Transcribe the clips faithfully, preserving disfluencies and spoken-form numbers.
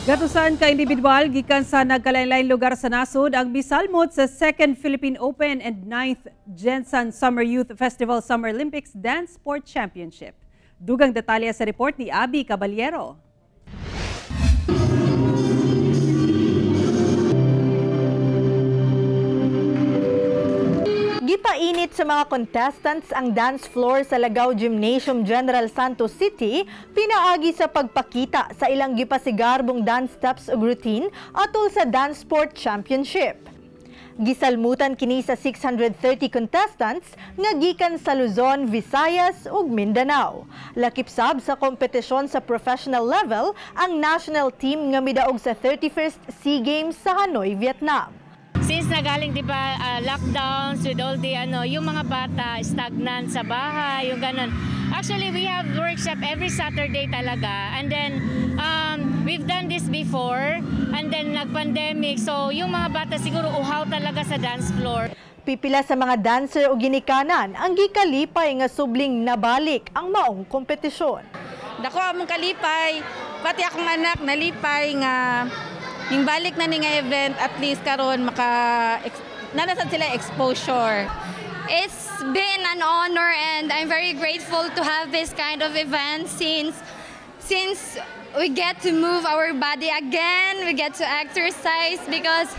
Gatusan ka individual gikan sa nagkalain-lain lugar sa nasod ang misalmot sa second Philippine Open and ninth General Summer Youth Festival Summerlympics Dancesport Championship. Dugang detalye sa report ni Abby Caballero. Gipainit sa mga contestants ang dance floor sa Lagaw Gymnasium General Santos City pinaagi sa pagpakita sa ilang gipasigarbong dance steps ug routine atol sa Dancesport Championship. Gisalmutan kini sa six hundred thirty contestants nga gikan sa Luzon, Visayas ug Mindanao. Lakip sab sa kompetisyon sa professional level ang national team nga midaog sa thirty-first SEA Games sa Hanoi, Vietnam. Since nagaling di ba uh, lockdowns with all the ano, yung mga bata stagnant sa bahay, yung ganun. Actually, we have workshop every Saturday talaga. And then um, we've done this before and then nag-pandemic. So yung mga bata siguro uhaw talaga sa dance floor. Pipila sa mga dancer o ginikanan ang gikalipay nga subling nabalik ang maong kompetisyon. Dako among kalipay, pati akong anak nalipay nga yung balik na ni nga event, at least karon maka nanasad sila exposure. It's been an honor and I'm very grateful to have this kind of event since since we get to move our body again, we get to exercise because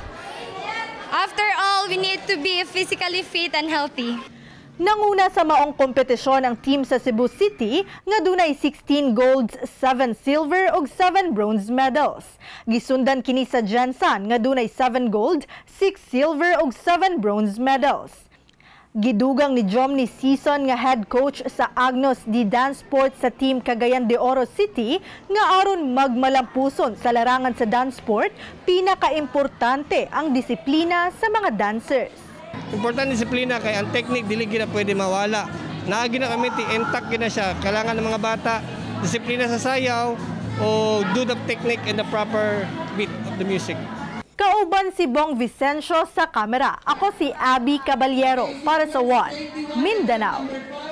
after all we need to be physically fit and healthy. Nanguna sa maong kompetisyon ang team sa Cebu City nga dunay sixteen golds, seven silver ug seven bronze medals. Gisundan kini sa Gensan nga dunay seven gold, six silver ug seven bronze medals. Gidugang ni Jomny Season nga head coach sa Agnos di Dancesport sa team Cagayan de Oro City nga aron magmalampuson sa larangan sa Dancesport, pinakaimportante ang disiplina sa mga dancers. Importante disiplina kay ang technique dili gina pwede mawala. Naagi na kami ti intact gina siya. Kailangan ng mga bata disiplina sa sayaw o do the technique and the proper beat of the music. Kauban si Bong Vicencio sa kamera. Ako si Abby Caballero para sa One Mindanao.